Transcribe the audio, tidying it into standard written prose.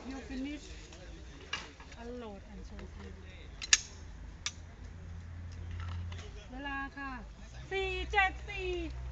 you finish unload and show you เวลาค่ะ474